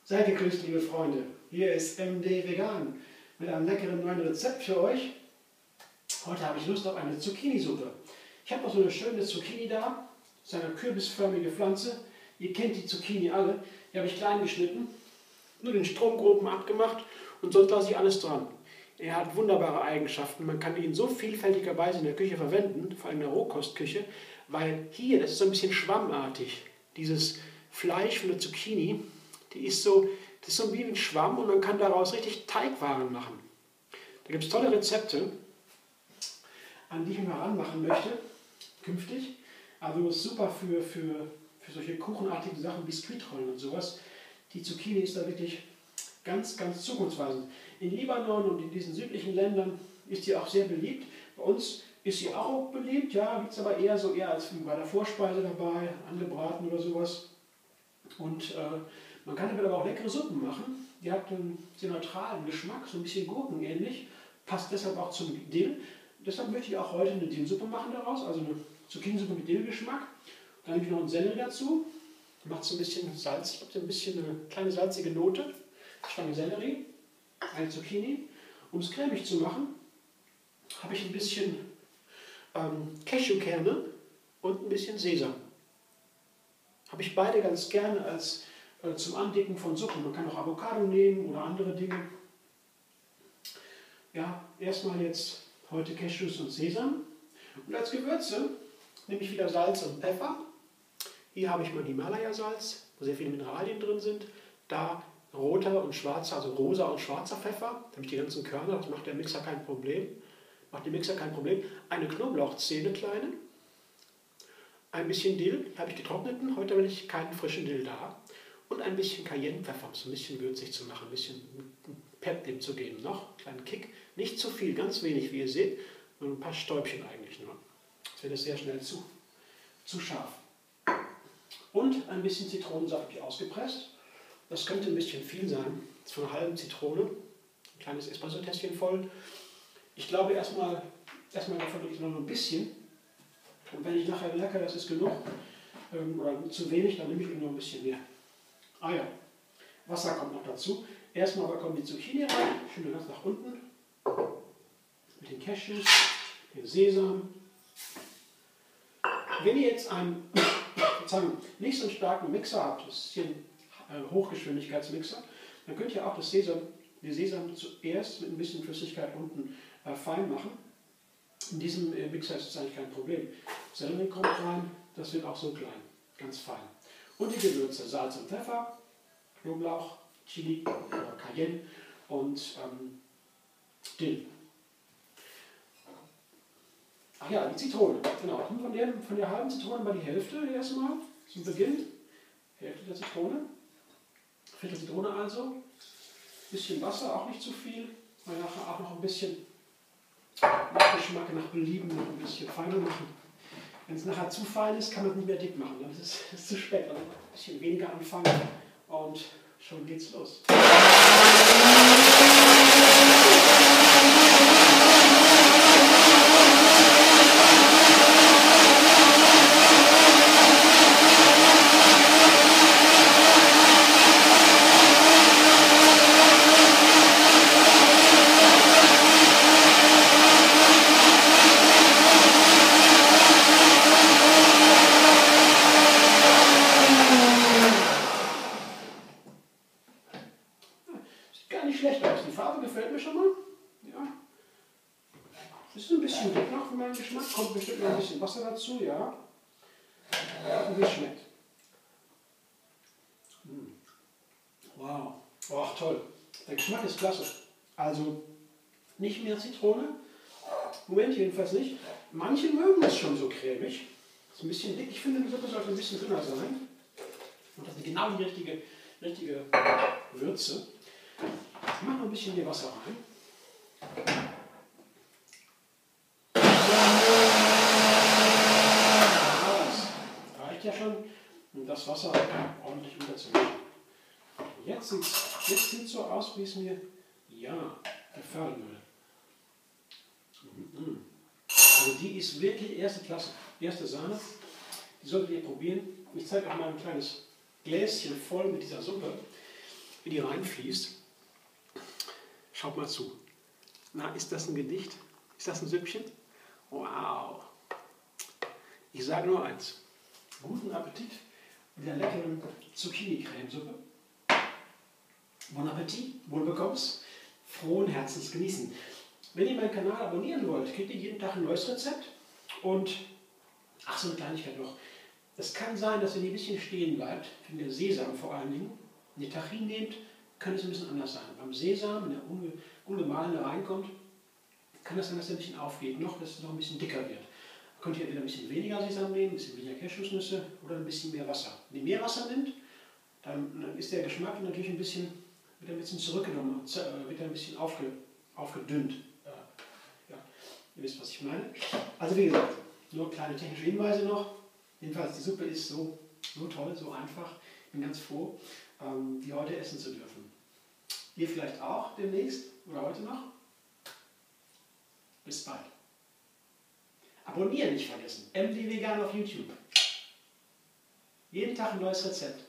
Seid gegrüßt, liebe Freunde. Hier ist MD Vegan mit einem leckeren neuen Rezept für euch. Heute habe ich Lust auf eine Zucchini-Suppe. Ich habe noch so eine schöne Zucchini da. Das ist eine kürbisförmige Pflanze. Ihr kennt die Zucchini alle. Die habe ich klein geschnitten, nur den Stromgroben abgemacht und sonst lasse ich alles dran. Er hat wunderbare Eigenschaften. Man kann ihn so vielfältiger Weise in der Küche verwenden, vor allem in der Rohkostküche, weil hier, das ist so ein bisschen schwammartig. Dieses Fleisch von der Zucchini, das ist so wie ein Schwamm und man kann daraus richtig Teigwaren machen. Da gibt es tolle Rezepte, an die ich mich mal ranmachen möchte, künftig. Also ist super für solche kuchenartigen Sachen, Biskuitrollen und sowas. Die Zucchini ist da wirklich ganz, ganz zukunftsweisend. In Libanon und in diesen südlichen Ländern ist sie auch sehr beliebt. Bei uns ist sie auch beliebt, ja, gibt es aber eher als bei der Vorspeise dabei, angebraten oder sowas. Und man kann damit aber auch leckere Suppen machen. Die hat einen sehr neutralen Geschmack, so ein bisschen gurkenähnlich, passt deshalb auch zum Dill. Deshalb möchte ich auch heute eine Dillsuppe machen daraus, also eine Zucchini-Suppe mit Dillgeschmack. Dann nehme ich noch einen Sellerie dazu, macht so ein bisschen Salz, ich habe ein bisschen eine kleine salzige Note. Stange Sellerie, eine Zucchini. Um es cremig zu machen, habe ich ein bisschen Cashewkerne und ein bisschen Sesam. Habe ich beide ganz gerne als zum Andicken von Suppen. Man kann auch Avocado nehmen oder andere Dinge. Ja, erstmal jetzt heute Cashews und Sesam. Und als Gewürze nehme ich wieder Salz und Pfeffer. Hier habe ich mein Himalaya-Salz, wo sehr viele Mineralien drin sind. Da roter und schwarzer, also rosa und schwarzer Pfeffer. Da habe ich die ganzen Körner, das macht der Mixer kein Problem. Eine Knoblauchzehne, kleine. Ein bisschen Dill, habe ich getrockneten. Heute habe ich keinen frischen Dill da. Und ein bisschen Cayennepfeffer, um es ein bisschen würzig zu machen, ein bisschen Pep dem zu geben noch, einen kleinen Kick. Nicht zu viel, ganz wenig, wie ihr seht, nur ein paar Stäubchen eigentlich nur. Das wird es sehr schnell zu scharf. Und ein bisschen Zitronensaft habe ich ausgepresst. Das könnte ein bisschen viel sein. Das ist von einer halben Zitrone, ein kleines Espresso-Tässchen voll. Ich glaube erstmal davon wirklich noch ein bisschen. Und wenn ich nachher merke, das ist genug oder zu wenig, dann nehme ich noch ein bisschen mehr. Ah ja, Wasser kommt noch dazu. Erstmal aber kommt die Zucchini rein, schön ganz nach unten. Mit den Cashews, den Sesam. Wenn ihr jetzt einen nicht so einen starken Mixer habt, das ist hier ein Hochgeschwindigkeitsmixer, dann könnt ihr auch die Sesam zuerst mit ein bisschen Flüssigkeit unten fein machen. In diesem Mixer ist es eigentlich kein Problem. Sellerie kommt rein, das wird auch so klein, ganz fein. Und die Gewürze, Salz und Pfeffer, Knoblauch, Chili oder Cayenne und Dill. Ach ja, die Zitrone, genau. Von der halben Zitrone mal die Hälfte erstmal zum Beginn. Hälfte der Zitrone. Viertel Zitrone also. Bisschen Wasser, auch nicht zu viel. Weil nachher auch noch ein bisschen nach Geschmack, nach Belieben noch ein bisschen feiner machen. Wenn es nachher zu fein ist, kann man es nicht mehr dick machen. Dann ist es zu spät. Also ein bisschen weniger anfangen und schon geht's los. Gar nicht schlecht aus. Die Farbe gefällt mir schon mal. Ja. Ist ein bisschen dick noch für meinen Geschmack. Kommt bestimmt noch ein bisschen Wasser dazu, ja. Und wie es schmeckt. Wow. Oh, toll. Der Geschmack ist klasse. Also nicht mehr Zitrone. Moment, jedenfalls nicht. Manche mögen es schon so cremig. Ist ein bisschen dick. Ich finde, die Suppe sollte ein bisschen dünner sein. Und das ist genau die richtige Würze. Ich mache noch ein bisschen mehr Wasser rein. Das reicht ja schon, um das Wasser ordentlich unterzumischen. Jetzt sieht es so aus, wie es mir gefallen würde. Also die ist wirklich erste Klasse, erste Sahne. Die solltet ihr probieren. Ich zeige euch mal ein kleines Gläschen voll mit dieser Suppe. wie die reinfließt. Schaut mal zu. Na, ist das ein Gedicht? Ist das ein Süppchen? Wow! Ich sage nur eins. Guten Appetit mit der leckeren Zucchini-Cremesuppe. Bon Appetit, wohlbekommens, frohen Herzens genießen. Wenn ihr meinen Kanal abonnieren wollt, kriegt ihr jeden Tag ein neues Rezept. Und, ach so eine Kleinigkeit noch. Es kann sein, dass wenn ihr ein bisschen stehen bleibt, wegen der Sesam vor allen Dingen, und die Tahin nehmt, kann es ein bisschen anders sein. Beim Sesam, wenn der ungemahlene reinkommt, kann das sein, dass er ein bisschen aufgeht, dass es noch ein bisschen dicker wird. Da könnt ihr entweder ein bisschen weniger Sesam nehmen, ein bisschen weniger Cashewsnüsse oder ein bisschen mehr Wasser. Wenn ihr mehr Wasser nimmt, dann ist der Geschmack natürlich wird ein bisschen zurückgenommen, wird ein bisschen aufgedünnt. Ja, ihr wisst, was ich meine. Also wie gesagt, nur kleine technische Hinweise noch. Jedenfalls, die Suppe ist so toll, so einfach. Ich bin ganz froh, die heute essen zu dürfen. Ihr vielleicht auch demnächst oder heute noch. Bis bald. Abonnieren nicht vergessen. MD Vegan auf YouTube. Jeden Tag ein neues Rezept.